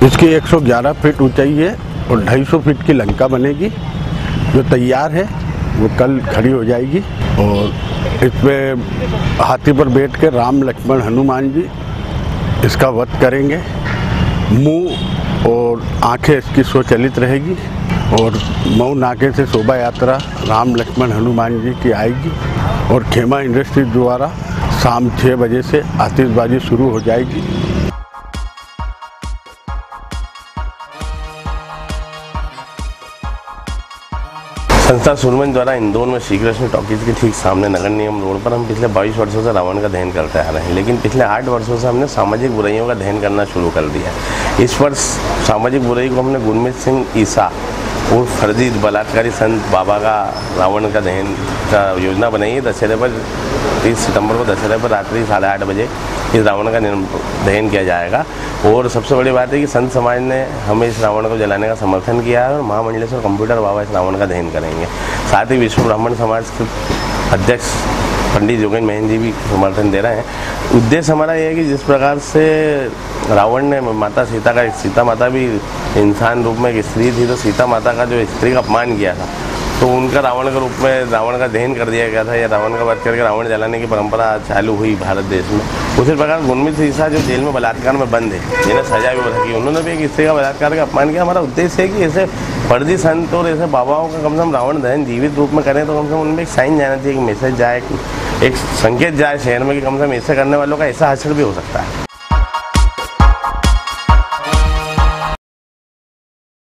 इसकी 111 फीट ऊंचाई है और 250 फीट की लंका बनेगी जो तैयार है, वो कल खड़ी हो जाएगी। और इसमें हाथी पर बैठ के राम लक्ष्मण हनुमान जी इसका वध करेंगे। मुंह और आंखें इसकी स्वचलित रहेगी और मऊ नाके से शोभा यात्रा राम लक्ष्मण हनुमान जी की आएगी और खेमा इंडस्ट्रीज द्वारा शाम 6 बजे से आतिशबाजी शुरू हो जाएगी। संस्था सुरमन द्वारा इंदौर में श्री कृष्ण टॉकीज के ठीक सामने नगर निगम रोड पर हम पिछले 22 वर्षों से रावण का दहन करते आ रहे हैं, लेकिन पिछले 8 वर्षों से हमने सामाजिक बुराइयों का दहन करना शुरू कर दिया है। इस वर्ष सामाजिक बुराई को हमने गुरमीत सिंह ईसा और फर्जी बलात्कारी संत बाबा का रावण का दहन का योजना बनाई है। दशहरे पर 30 सितंबर को दशहरे पर रात्रि 8:30 बजे इस रावण का दहन किया जाएगा। और सबसे बड़ी बात है कि संत समाज ने हमें इस रावण को जलाने का समर्थन किया है और महामंडलेश्वर कंप्यूटर बाबा इस रावण का दहन करेंगे। साथ ही विश्व ब्राह्मण समाज के अध्यक्ष पंडित योगेंद्र महन जी भी समर्थन दे रहे हैं। उद्देश्य हमारा ये है कि जिस प्रकार से रावण ने माता सीता का, सीता माता भी इंसान रूप में एक स्त्री थी, तो सीता माता का जो स्त्री का अपमान किया था तो उनका रावण के रूप में रावण का दहन कर दिया गया था, या रावण का वध करके रावण जलाने की परंपरा चालू हुई भारत देश में। उसी प्रकार गुरमीत ईसा जो जेल में बलात्कार में बंद है, जिन्हें सजा भी हो सकी, उन्होंने भी एक स्त्री का बलात्कार का अपमान किया। हमारा उद्देश्य है कि ऐसे फर्जी संत और ऐसे बाबाओं का कम से कम रावण दहन जीवित रूप में करें तो कम से कम उनमें एक साइन जाना चाहिए, एक मैसेज जाए, एक संकेत जाए शहर में कि कम से कम ऐसे करने वालों का ऐसा असर भी हो सकता है।